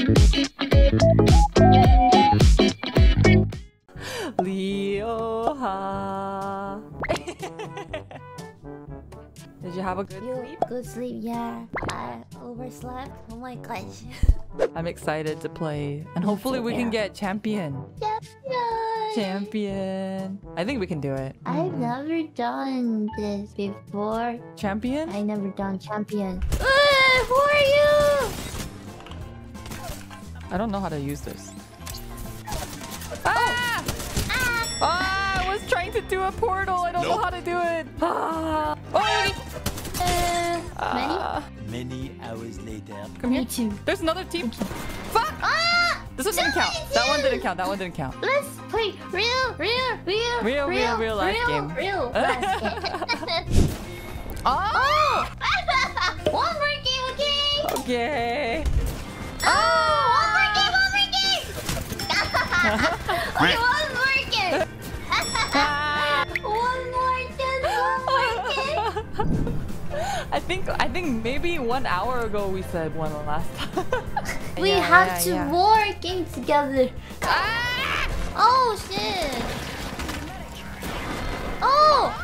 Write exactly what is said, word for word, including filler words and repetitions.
Liora. Did you have a good You, sleep? good sleep, yeah. I overslept. Oh my gosh. I'm excited to play. And hopefully we can get champion. Champion! Champion. I think we can do it. I've Mm. never done this before. Champion? I never done champion. Uh, who are you? I don't know how to use this. Ah! Ah! Ah! I was trying to do a portal. I don't Nope. know how to do it. Ah! Oh! Uh, Ah. Many hours later. Come many? here. Me too. There's another team. Fuck! Ah! This one didn't No, count. it's That one you. didn't count. That one didn't count. Let's play real, real, real, Real, real, real life real, game. Real life game. Oh! One more game, okay? Okay. Oh, one more game, one more game. Okay, one more game. One more game, one more game. I think I think maybe one hour ago we said one last time. We Yeah, have yeah, to yeah. working together. Ah! Oh shit. Oh!